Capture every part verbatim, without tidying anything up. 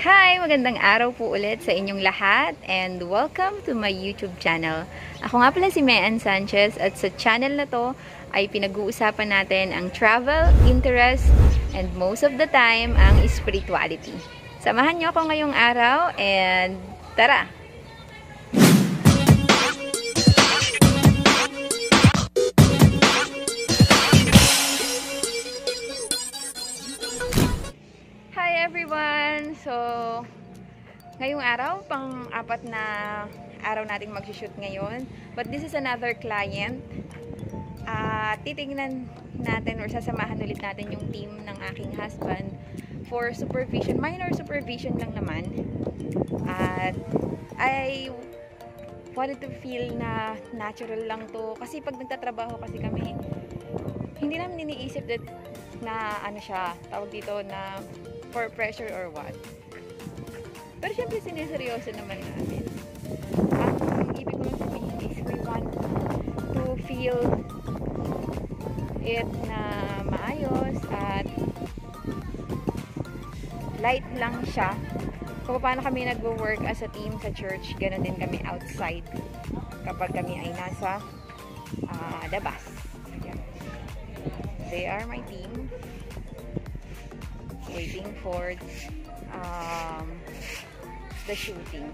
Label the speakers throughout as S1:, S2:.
S1: Hi! Magandang araw po ulit sa inyong lahat and welcome to my YouTube channel. Ako nga pala si Mean Sanchez at sa channel na to ay pinag-uusapan natin ang travel, interest, and most of the time, ang spirituality. Samahan niyo ako ngayong araw and tara! Everyone! So, ngayong araw, pang-apat na araw nating mag-shoot ngayon. But this is another client. Uh, titignan natin or sasamahan ulit natin yung team ng aking husband for supervision. Minor supervision lang naman. At I wanted to feel na natural lang to. Kasi pag nagtatrabaho kasi kami, hindi namin iniisip that na ano siya, tawag dito na for pressure or what. Pero syempre siniseryoso naman namin. Ang ibig ko lang sabihin is we want to feel it na maayos at light lang siya. Kung paano kami nag-work as a team sa church, ganoon din kami outside kapag kami ay nasa uh, labas. They are my team. Waiting for um, the shooting.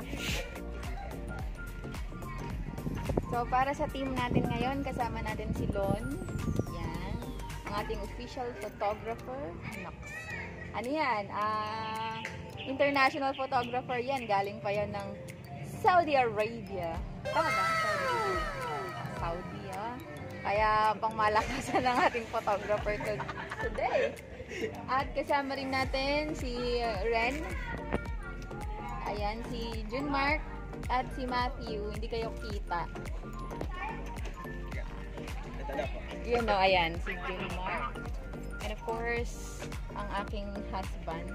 S1: So, para sa team natin ngayon, kasama natin si Lon. Yan. Ang ating official photographer. Ano yan? Uh, international photographer yan. Galing pa yan ng Saudi Arabia. Tama ba? Saudi Arabia. Saudi, ah. Kaya, pangmalakasan ng ating photographer today. At kasama rin natin si Ren. Ayan, si Junmark at si Matthew. Hindi kayo kita. Yun o, ayan, si Junmark. And of course, ang aking husband.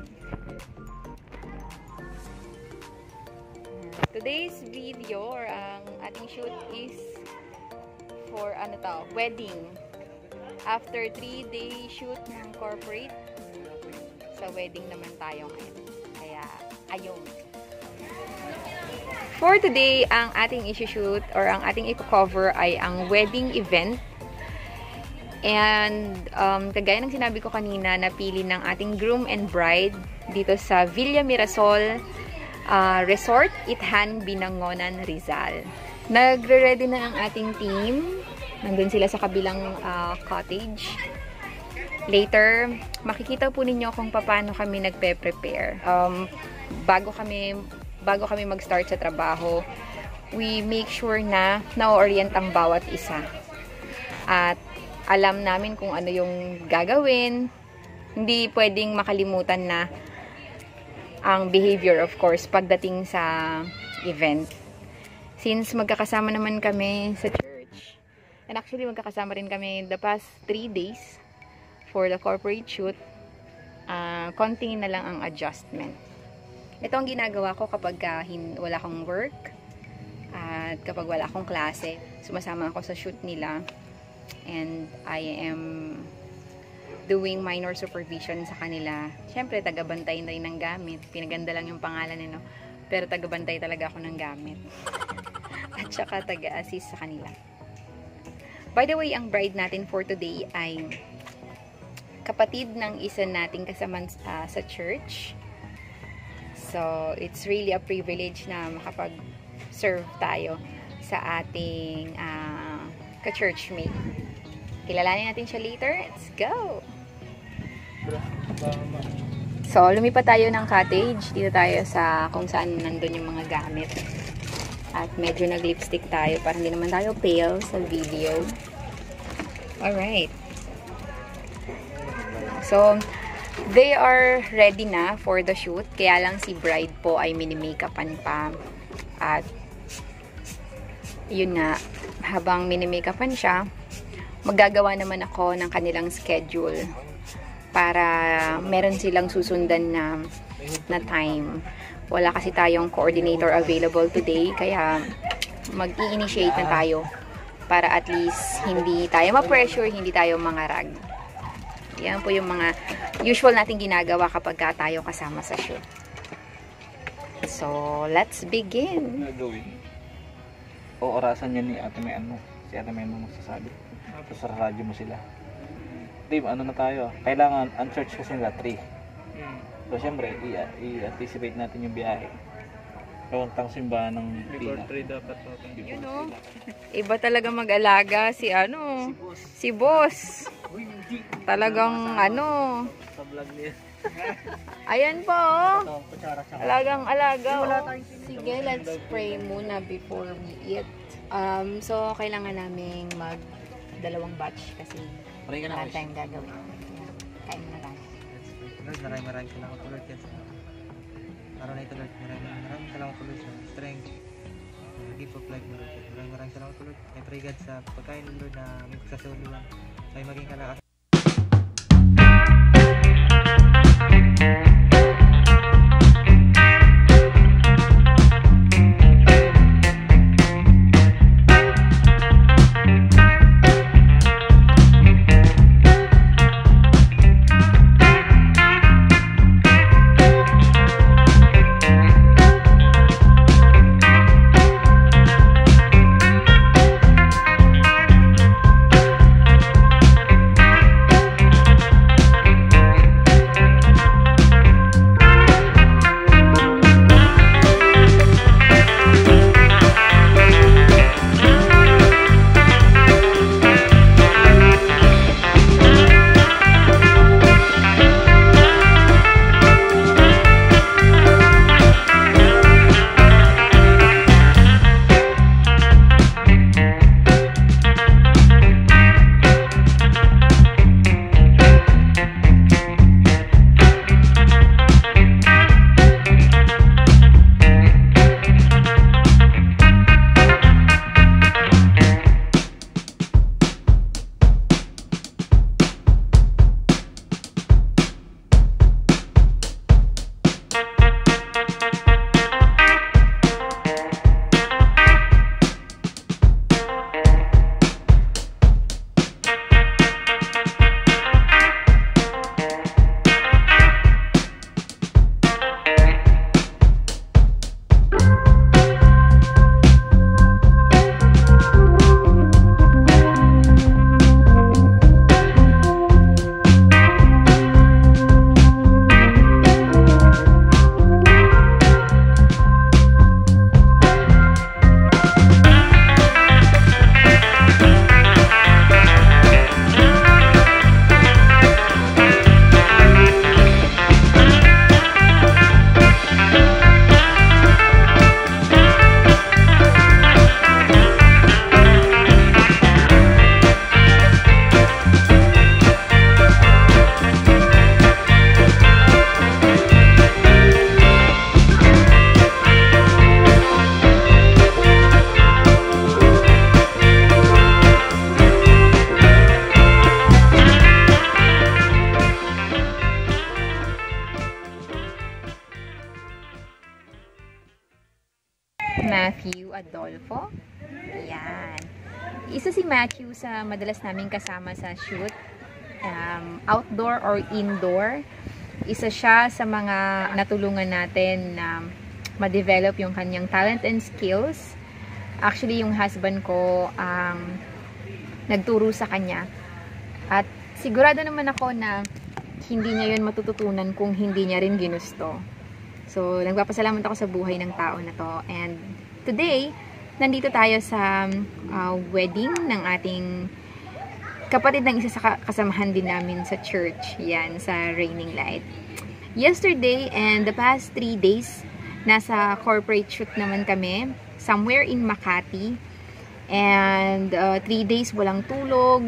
S1: Today's video or ang ating shoot is for ano to, wedding. After three day shoot ng corporate, sa wedding naman tayo ngayon. Kaya, ayun. For today, ang ating isi-shoot or ang ating i-cover ay ang wedding event. And, um, kagaya ng sinabi ko kanina, napili ng ating groom and bride dito sa Villa Mirasol uh, Resort, Ithan, Binangonan, Rizal. Nagre-ready na ang ating team. Nandun sila sa kabilang uh, cottage. Later, makikita po ninyo kung paano kami nagpe-prepare. Um, bago kami, bago kami mag-start sa trabaho, we make sure na na-orient ang bawat isa. At alam namin kung ano yung gagawin. Hindi pwedeng makalimutan na ang behavior, of course, pagdating sa event. Since magkakasama naman kami sa church, and actually, magkakasama rin kami the past three days for the corporate shoot. Uh, konting na lang ang adjustment. Ito ang ginagawa ko kapag uh, wala akong work at kapag wala akong klase. Sumasama ako sa shoot nila and I am doing minor supervision sa kanila. Siyempre, tagabantay na rin ng gamit. Pinaganda lang yung pangalan nino. Pero tagabantay talaga ako ng gamit. At saka taga-assist sa kanila. By the way, ang bride natin for today ay kapatid ng isa nating kasama uh, sa church. So, it's really a privilege na makapag-serve tayo sa ating uh, ka-churchmate. Kilalanin natin siya later. Let's go! So, lumipat tayo ng cottage. Dito tayo sa kung saan nandun yung mga gamit. At medyo nag-lipstick tayo para hindi naman tayo pale sa video. Alright. So, they are ready na for the shoot. Kaya lang si bride po ay mini-makeupan pa. At, yun nga, habang mini-makeupan siya, magagawa naman ako ng kanilang schedule para meron silang susundan na, na time. Wala kasi tayong coordinator available today, kaya mag-i-initiate na tayo para at least hindi tayo ma-pressure, hindi tayo mangarag. Yan po yung mga usual nating ginagawa kapag tayo kasama sa shoot. So, let's begin.
S2: Gagawin. O orasan niya ni Ate May ano. Si Ate May mo magsasabi. Tapos sa radyo mo sila. Team, ano na tayo? Kailangan, ang church kasi nila three. So, syempre, i-anticipate natin yung biyahe. Kawantang simbahan ng Pina.
S3: Before three dapat open.
S1: You know, iba talaga mag-alaga si ano, si boss. Talagang ano,
S3: Sa vlog niya.
S1: ayan po oh.
S3: Ito, kutsara sa
S1: Alagang alaga. Oh. Sige, let's pray muna before we eat. Um, so, kailangan naming mag dalawang batch kasi
S2: Pray ka na,
S1: wala tayong gagawin. Yeah. Kain na tayo.
S3: Lord, maraming maraming salamat po Lord yan sa araw na ito Lord. Maraming maraming salamat po Lord sa strength. Uh, gift of life Lord. Maraming maraming salamat po Lord. I pray God sa pagkain Lord na aming kasasaluhan. Ay maging kalakas.
S1: Matthew Adolfo. Ayan. Isa si Matthew sa madalas naming kasama sa shoot. Um, outdoor or indoor. Isa siya sa mga natulungan natin na ma-develop yung kanyang talent and skills. Actually, yung husband ko um, nagturo sa kanya. At sigurado naman ako na hindi niya yun matututunan kung hindi niya rin ginusto. So, nagpapasalamat ako sa buhay ng tao na to. And today, nandito tayo sa uh, wedding ng ating kapatid ng isa sa kasamahan din namin sa church. Yan, sa Raining Light. Yesterday and the past three days, nasa corporate shoot naman kami. Somewhere in Makati. And uh, three days walang tulog.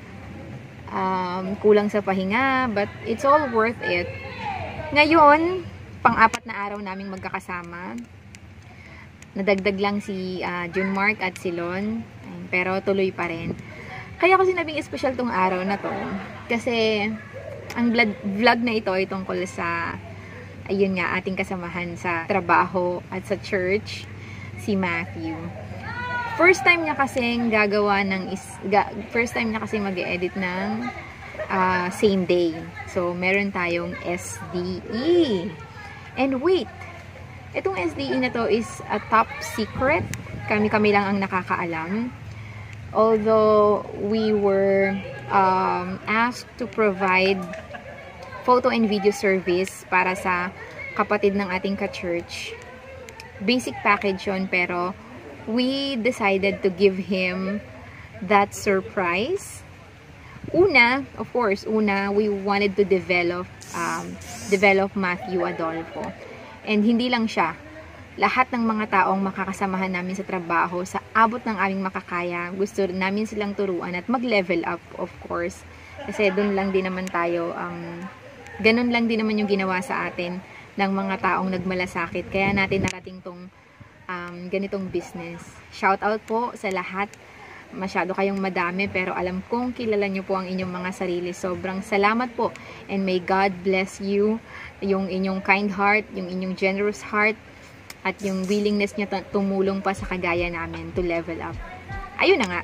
S1: Um, kulang sa pahinga. But it's all worth it. Ngayon, pang-apat na araw naming magkakasama. Nadagdag lang si uh, June Mark at si Lon. Pero tuloy pa rin. Kaya ko sinabing special tong araw na to. Kasi ang vlog, vlog na ito ay tungkol sa ayun nga, ating kasamahan sa trabaho at sa church, si Matthew. First time niya kasing gagawa ng is, ga, first time niya kasing mag-edit ng uh, same day. So meron tayong S D E. And wait, Itong S D E na to is a top secret. Kami-kami lang ang nakakaalam. Although we were um, asked to provide photo and video service para sa kapatid ng ating ka-church. Basic package yun, pero we decided to give him that surprise. Una, of course, una, we wanted to develop um, develop Matthew Adolfo. And hindi lang siya. Lahat ng mga taong makakasamahan namin sa trabaho, sa abot ng aming makakaya, gusto namin silang turuan at mag-level up, of course. Kasi doon lang din naman tayo, um, ganun lang din naman yung ginawa sa atin ng mga taong nagmalasakit. Kaya natin narating tong um, ganitong business. Shout out po sa lahat. Masyado kayong madami, pero alam kong kilala nyo po ang inyong mga sarili. Sobrang salamat po. And may God bless you. Yung inyong kind heart, yung inyong generous heart, at yung willingness niya tumulong pa sa kagaya namin to level up. Ayun na nga.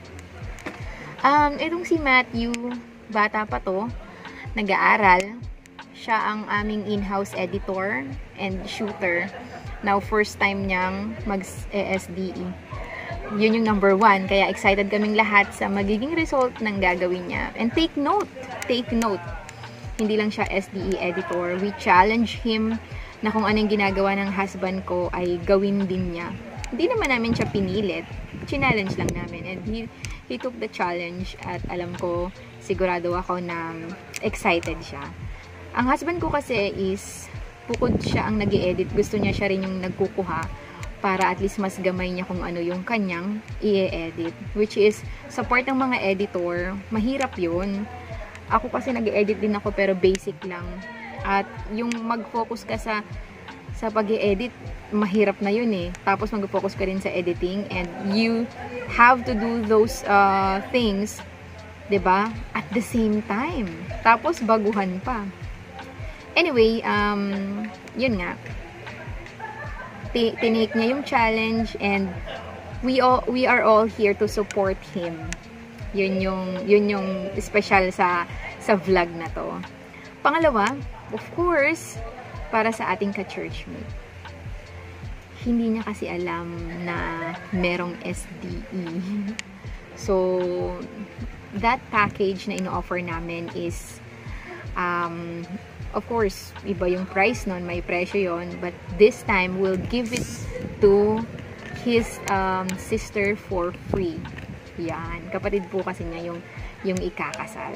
S1: Um, itong si Matthew, bata pa to, nag-aaral. Siya ang aming in-house editor and shooter. Now, first time niyang mag-S D E. Yun yung number one. Kaya excited kaming lahat sa magiging result ng gagawin niya. And take note, take note. Hindi lang siya S D E editor. We challenge him na kung anong ginagawa ng husband ko ay gawin din niya. Hindi naman namin siya pinilit. Challenge lang namin. And he, he took the challenge at alam ko, sigurado ako na excited siya. Ang husband ko kasi is, bukod siya ang nag-i-edit, gusto niya siya rin yung nagkukuha para at least mas gamay niya kung ano yung kanyang i-edit. Which is, sa part ng mga editor, mahirap yun. Ako kasi nag-i-edit din ako pero basic lang. At yung mag-focus ka sa sa pag-i-edit, mahirap na yun eh. Tapos mag-focus ka rin sa editing and you have to do those uh, things, 'di ba? At the same time. Tapos baguhan pa. Anyway, um yun nga. Tinake niya yung challenge and we all we are all here to support him. Yun yung yun yung special sa sa vlog na to. Pangalawa, of course, para sa ating ka-churchmate. Hindi niya kasi alam na merong S D E. So, that package na ino-offer namin is, um, of course, iba yung price nun, may presyo yon, but this time, we'll give it to his um, sister for free. Yan. Kapatid po kasi niya yung, yung ikakasal.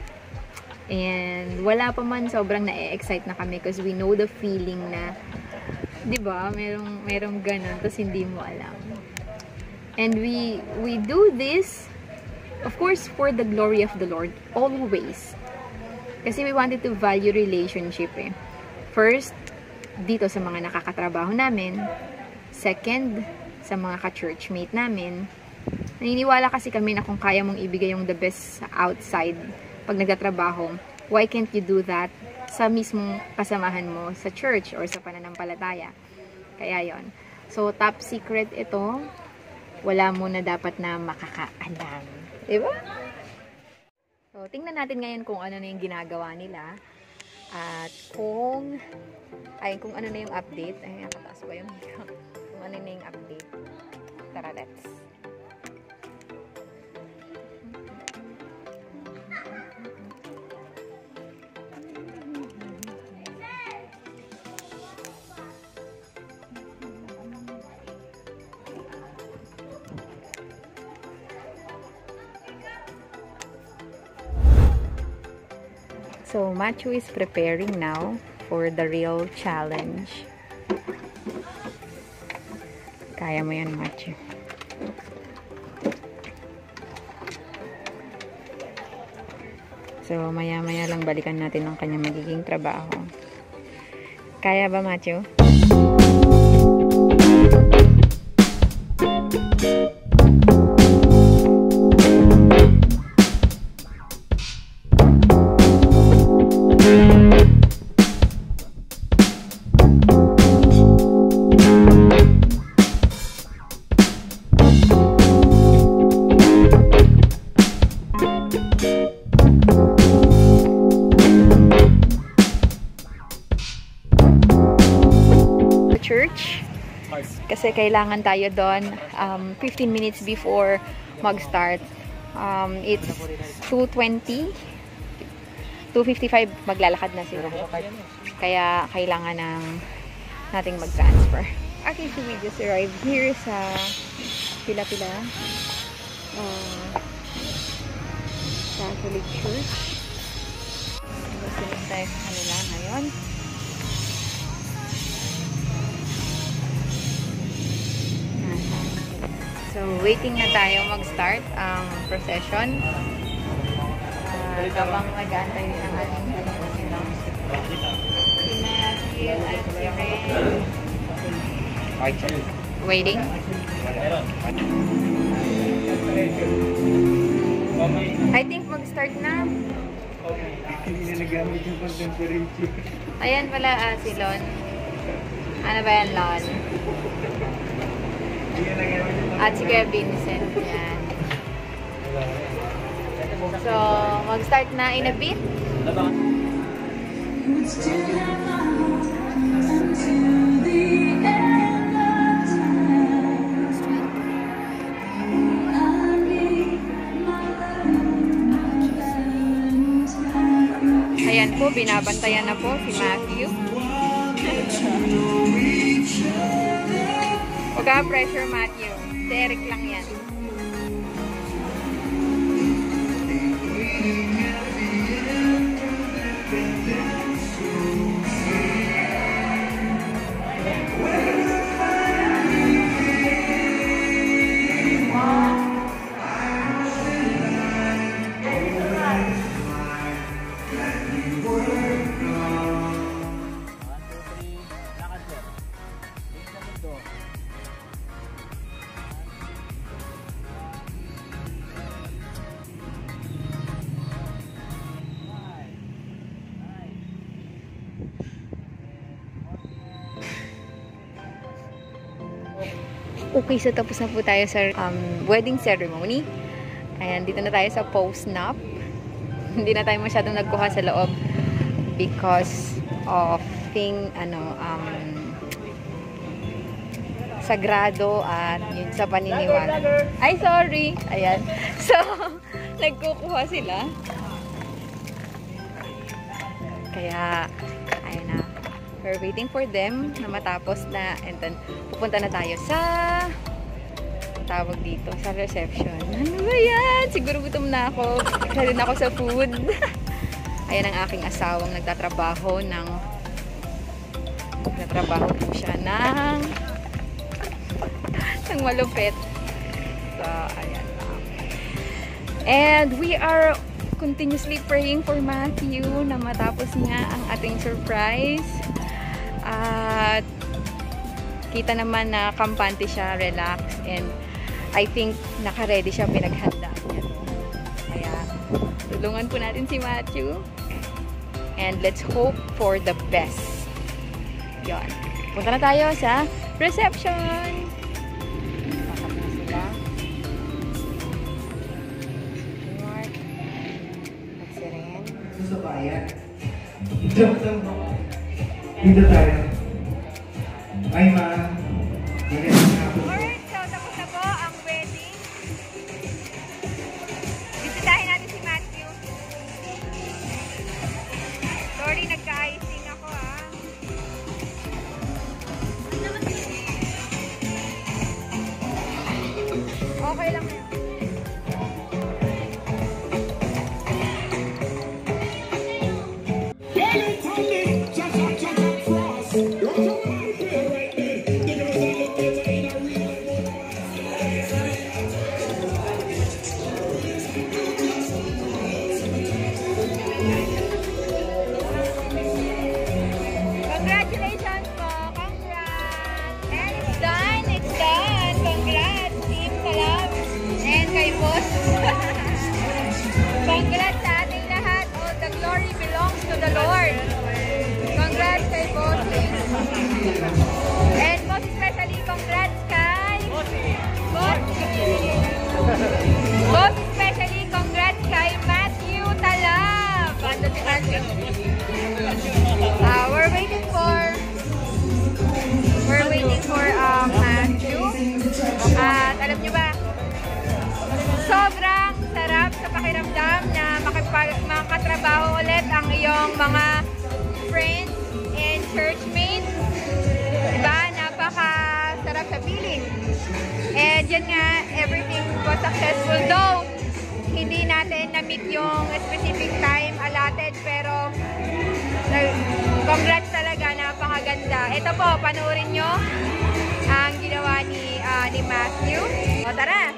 S1: And wala pa man, sobrang na-excite na kami because we know the feeling na, di ba, merong, merong ganun, tapos hindi mo alam. And we, we do this, of course, for the glory of the Lord, always. Kasi we wanted to value relationship eh. First, dito sa mga nakakatrabaho namin. Second, sa mga ka-churchmate namin. Naniniwala kasi kami na kung kaya mong ibigay yung the best outside pag nagtatrabaho, why can't you do that sa mismong kasamahan mo sa church or sa pananampalataya? Kaya yon. So, top secret ito. Wala mo na dapat na makakaalam. Diba? So, tingnan natin ngayon kung ano na yung ginagawa nila. At kung, ay, kung ano na yung update. Ay, nakataas ba yung kung ano na yung update. Tara, let's. So, Matthew is preparing now for the real challenge. Kaya mo yan, Matthew. So, maya-maya lang balikan natin ang kanyang magiging trabaho. Kaya ba, Matthew? Church. Kasi kailangan tayo doon um, fifteen minutes before mag-start. Um, it's two twenty. two fifty-five maglalakad na sila. Kaya kailangan ng nating mag-transfer. Okay, so we just arrived here sa Pila-Pila uh, Catholic Church. Sunod tayo sa kanila ngayon. So, waiting na tayo mag-start ang procession. Uh, habang mag-aantay ng ating si Matthew at si Ray. Waiting. I think mag-start na. Ayan pala uh, si Lon. Ano ba yan, Lon? At si Kuya Vincent. Yan. So, mag-start na in a bit. Ayan po, binabantayan na po si Matthew. Huwag ka pressure, Matthew. Si Eric lang yan. Okay, so tapos na po tayo sa um, wedding ceremony. Ayan, dito na tayo sa post-nap. Hindi na tayo masyadong nagkuha sa loob because of thing, ano, um, sagrado at yun sa paniniwala. Ay, sorry! Ayan. So, nagkukuha sila. Kaya, ayun na. We're waiting for them na matapos na and then pupunta na tayo sa tawag dito, sa reception. Ano ba yan? Siguro gutom na ako. Kasi rin ako sa food. Ayan ang aking asawang nagtatrabaho ng nagtatrabaho po siya ng ng malupit. So, ayan lang. And we are continuously praying for Matthew na matapos niya ang ating surprise. At kita naman na kampante siya, relax, and I think naka-ready siya, pinaghanda niya. Kaya tulungan po natin si Matthew and let's hope for the best. Yon. Punta na tayo sa reception. Pasok na sila. Mark. At si Ren.
S4: Sa bayan. Dito tayo. Ay, ma.
S1: Alright, so tapos na po ang wedding. Bisitahin natin si Matthew. Sorry, nagka-icing ako ah. Okay lang yun. Congratulations po! Congrats! And it's done! It's done! Congrats! Team Kalab! And kay Boss! Congrats sa ating lahat! All the glory belongs to the Lord! Congrats kay Boss! And most especially, congrats kay Boss! Most especially, congrats kay Matthew Talab! Ano si Matthew? Uh, we're waiting for we're waiting for uh, inyong mga friends and churchmates. Diba? Napaka-sarap sa feeling. And yun nga, everything was successful. Though, hindi natin na-meet yung specific time allotted, pero congrats talaga, napakaganda. Ito po, panoorin nyo ang ginawa ni, uh, ni Matthew. O tara!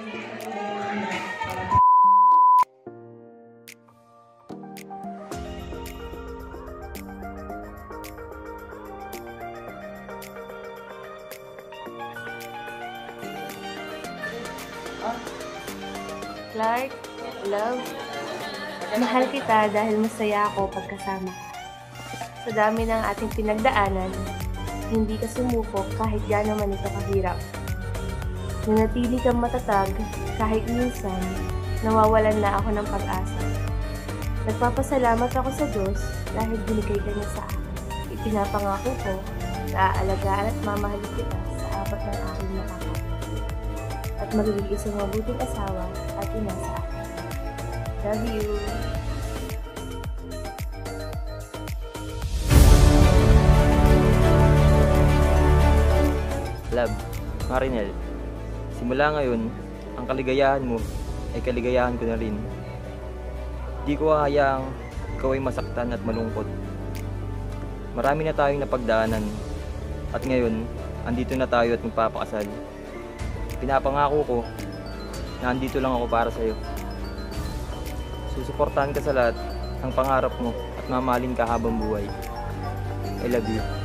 S5: Clark, love, mahal kita dahil masaya ako pagkasama ka. Sa dami ng ating pinagdaanan, hindi ka sumupok kahit gaano man ito kahirap. Nanatili kang matatag kahit minsan nawawalan na ako ng pag-asa. Nagpapasalamat ako sa Diyos dahil binigay ka niya sa akin. Ipinapangako ko na aalagaan at mamahalin kita sa apat ng aking nakakapit. At magiging isang mabuting asawa at ina sa akin. Love you!
S6: Love, Marinel, simula ngayon, ang kaligayahan mo ay kaligayahan ko na rin. Di ko hahayaang ikaw ay masaktan at malungkot. Marami na tayong napagdaanan at ngayon, andito na tayo at magpapakasal. Pinapangako ko na andito lang ako para sa'yo. Susuportahan ka sa lahat ng pangarap mo at mamahalin ka habang buhay. I love you.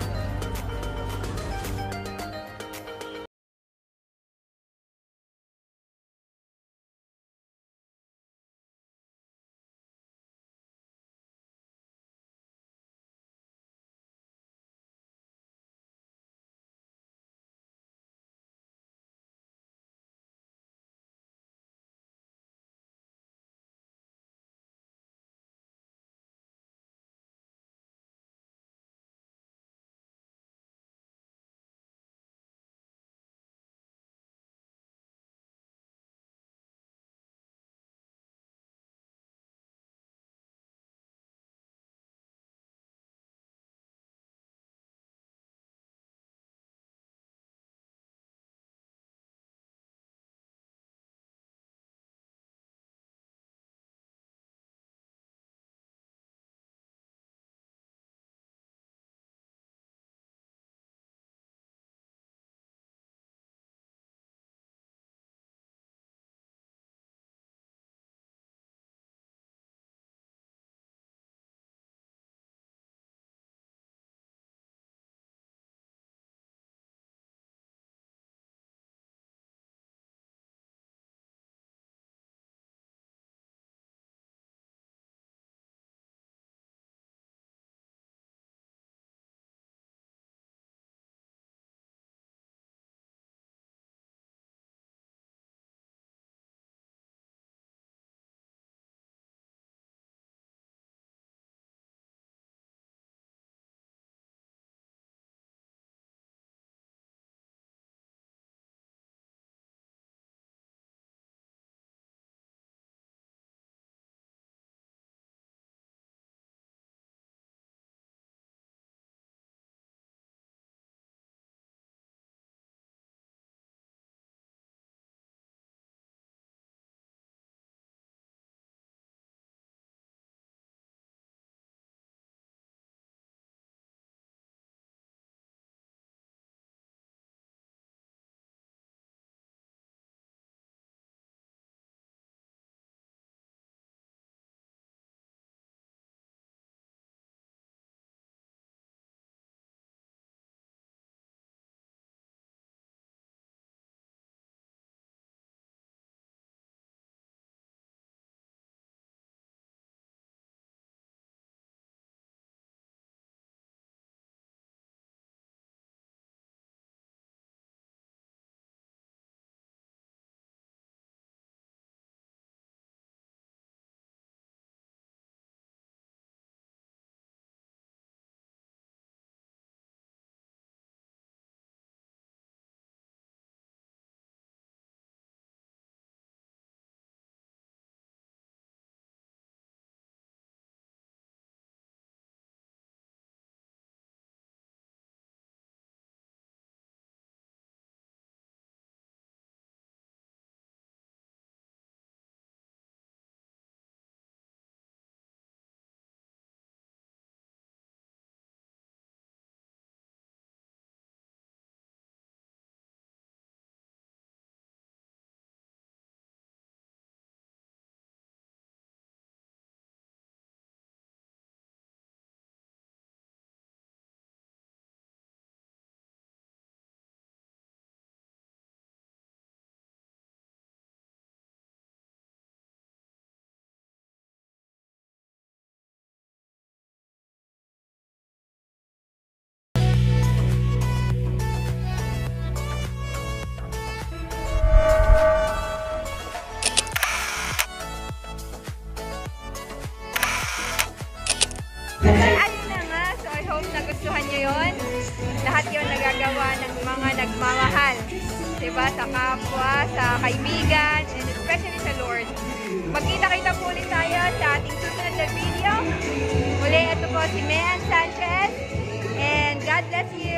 S1: nagustuhan nyo yun? Lahat yun nagagawa ng mga nagmamahal. Diba? Sa kapwa, sa kaibigan, and especially sa Lord. Magkita-kita po ulit tayo sa ating susunod na video. Muli, ito po si Mean Sanchez. And God bless you.